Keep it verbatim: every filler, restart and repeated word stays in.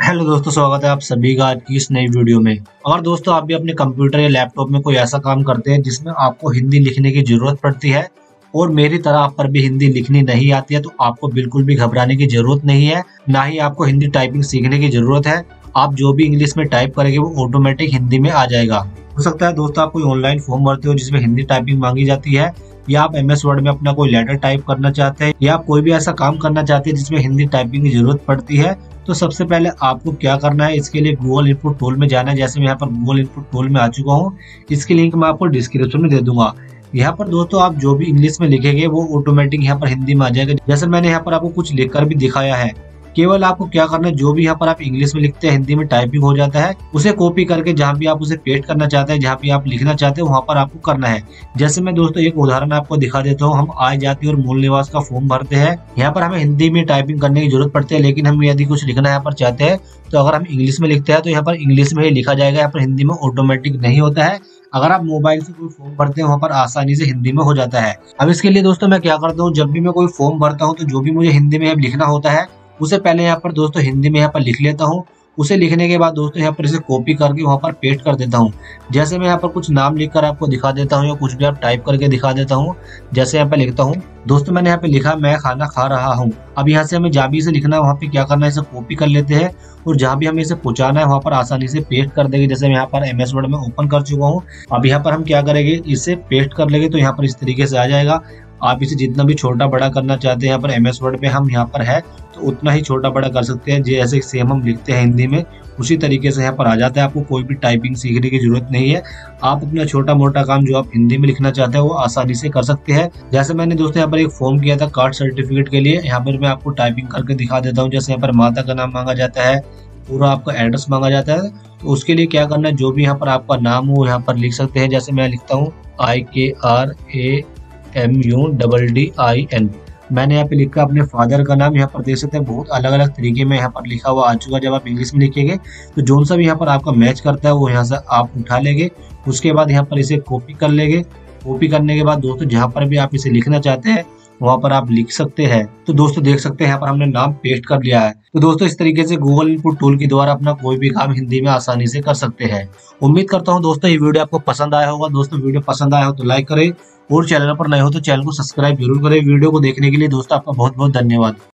Hello दोस्तों, स्वागत है आप सभी का आज की इस नई वीडियो में। अगर दोस्तों आप भी अपने कंप्यूटर या लैपटॉप में कोई ऐसा काम करते हैं जिसमें आपको हिंदी लिखने की जरूरत पड़ती है और मेरी तरह आप पर भी हिंदी लिखनी नहीं आती है, तो आपको बिल्कुल भी घबराने की जरूरत नहीं है। ना ही आपको हिंदी टाइपिंग सीखने की जरूरत है। आप जो भी इंग्लिश में टाइप करेंगे वो ऑटोमेटिक हिंदी में आ जाएगा। हो सकता है दोस्तों आप कोई ऑनलाइन फॉर्म भरते हो जिसमें हिंदी टाइपिंग मांगी जाती है, या आप एम एस वर्ड में अपना कोई लेटर टाइप करना चाहते हैं, या आप कोई भी ऐसा काम करना चाहते हैं जिसमें हिंदी टाइपिंग की जरूरत पड़ती है। तो सबसे पहले आपको क्या करना है, इसके लिए गूगल इनपुट टूल में जाना है। जैसे मैं यहाँ पर गूगल इनपुट टूल में आ चुका हूँ, इसकी लिंक मैं आपको डिस्क्रिप्शन में दे दूंगा। यहाँ पर दोस्तों आप जो भी इंग्लिश में लिखेंगे वो ऑटोमेटिक यहाँ पर हिंदी में आ जाएगा। जैसे मैंने यहाँ पर आपको कुछ लिखकर भी दिखाया है। केवल आपको क्या करना है, जो भी यहाँ पर आप इंग्लिश में लिखते हैं हिंदी में टाइपिंग हो जाता है, उसे कॉपी करके जहाँ भी आप उसे पेस्ट करना चाहते हैं, जहाँ भी आप लिखना चाहते हैं वहाँ पर आपको करना है। जैसे मैं दोस्तों एक उदाहरण आपको दिखा देता हूँ। हम आय जाति और मूल निवास का फॉर्म भरते हैं। यहाँ पर हमें हिंदी में टाइपिंग करने की जरूरत पड़ती है, लेकिन हम यदि कुछ लिखना यहाँ पर चाहते हैं तो अगर हम इंग्लिश में लिखते हैं तो यहाँ पर इंग्लिश में ही लिखा जाएगा, यहाँ पर हिंदी में ऑटोमेटिक नहीं होता है। अगर आप मोबाइल से कोई फॉर्म भरते हैं वहाँ पर आसानी से हिंदी में हो जाता है। अब इसके लिए दोस्तों मैं क्या करता हूँ, जब भी मैं कोई फॉर्म भरता हूँ तो जो भी मुझे हिंदी में लिखना होता है उसे पहले यहाँ पर दोस्तों हिंदी में यहाँ पर लिख लेता हूँ। उसे लिखने के बाद दोस्तों यहाँ पर इसे कॉपी करके वहाँ पर पेस्ट कर देता हूँ। जैसे मैं यहाँ पर कुछ नाम लिखकर आपको दिखा देता हूँ या कुछ भी आप टाइप करके दिखा देता हूँ। जैसे यहाँ पे लिखता हूँ दोस्तों, मैंने यहाँ पे लिखा मैं खाना खा रहा हूँ। अब यहाँ से हमें जहाँ भी इसे लिखना है वहाँ पे क्या करना है, इसे कॉपी कर लेते हैं और जहाँ भी हमें इसे पहुंचाना है वहाँ पर आसानी से पेस्ट कर देंगे। जैसे मैं यहाँ पर एम एस वर्ड में ओपन कर चुका हूँ। अब यहाँ पर हम क्या करेंगे, इसे पेस्ट कर लेंगे तो यहाँ पर इस तरीके से आ जाएगा। आप इसे जितना भी छोटा बड़ा करना चाहते हैं यहाँ पर एम एस वर्ड पे हम यहाँ पर है तो उतना ही छोटा बड़ा कर सकते हैं। जैसे सेम हम लिखते हैं हिंदी में उसी तरीके से यहाँ पर आ जाता है। आपको कोई भी टाइपिंग सीखने की जरूरत नहीं है। आप अपना छोटा मोटा काम जो आप हिंदी में लिखना चाहते हैं वो आसानी से कर सकते हैं। जैसे मैंने दोस्तों यहाँ पर एक फॉर्म किया था कास्ट सर्टिफिकेट के लिए, यहाँ पर मैं आपको टाइपिंग करके दिखा देता हूँ। जैसे यहाँ पर माता का नाम मांगा जाता है, पूरा आपका एड्रेस मांगा जाता है। तो उसके लिए क्या करना है, जो भी यहाँ पर आपका नाम हो यहाँ पर लिख सकते हैं। जैसे मैं लिखता हूँ I K R A M U double D I N. मैंने यहाँ पे लिखा अपने फादर का नाम। यहाँ पर देख सकते हैं बहुत अलग अलग तरीके में यहाँ पर लिखा हुआ आ चुका। जब आप इंग्लिश में लिखेंगे तो जो सा भी यहाँ पर आपका मैच करता है वो यहाँ से आप उठा लेंगे। उसके बाद यहाँ पर इसे कॉपी कर लेंगे। कॉपी करने के बाद दोस्तों जहाँ पर भी आप इसे लिखना चाहते हैं वहाँ पर आप लिख सकते हैं। तो दोस्तों देख सकते हैं यहाँ पर हमने नाम पेस्ट कर लिया है। तो दोस्तों इस तरीके से गूगल इनपुट टूल के द्वारा अपना कोई भी काम हिंदी में आसानी से कर सकते हैं। उम्मीद करता हूँ दोस्तों ये वीडियो आपको पसंद आया होगा। दोस्तों वीडियो पसंद आया हो तो लाइक करें और चैनल पर नए हो तो चैनल को सब्सक्राइब जरूर करें। वीडियो को देखने के लिए दोस्तों आपका बहुत बहुत धन्यवाद।